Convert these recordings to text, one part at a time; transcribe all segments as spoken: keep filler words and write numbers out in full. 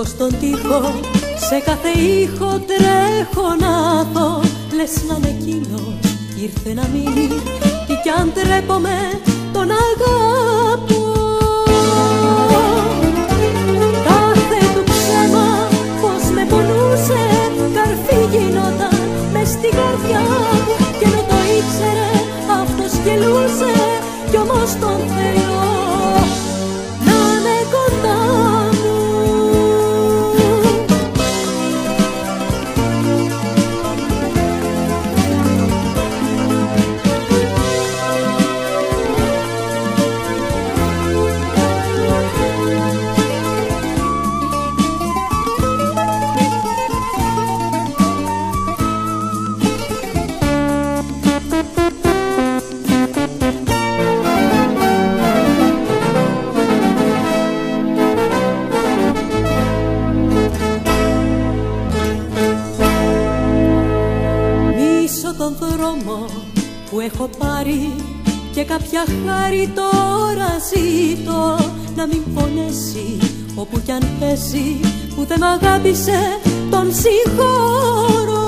Βρίσκω στον τοίχο, σε κάθε ήχο τρέχω να δω. Λες να είναι εκείνος, ήρθε να μείνει, τι κι αν τρέπομαι τον αγαπώ. Κάθε του ψέμα πως με πονούσε, καρφί γινόταν μες στην καρδιά μου. Και ενώ το ήξερε αυτός γελούσε, κι όμως τον θέλω να είναι κοντά μου. Τον δρόμο που έχω πάρει και κάποια χάρη τώρα ζητώ. Να μην πονέσει όπου κι αν πέσει, που δεν μ' αγάπησε τον συγχωρώ.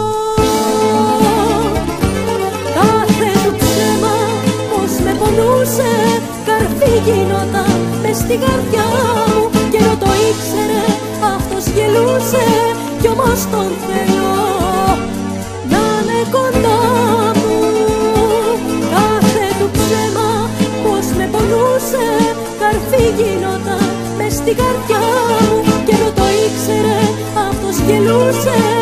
Κάθε του ψέμα πως με πονούσε, καρφί γινόταν μες στην καρδιά μου. Και ενώ το ήξερε αυτός γελούσε, κι όμως τον θέλω να είναι κοντά μου. Κάθε του ψέμα πως με πονούσε, καρφί γινόταν μες στην καρδιά μου. Και ενώ το ήξερε αυτός γελούσε,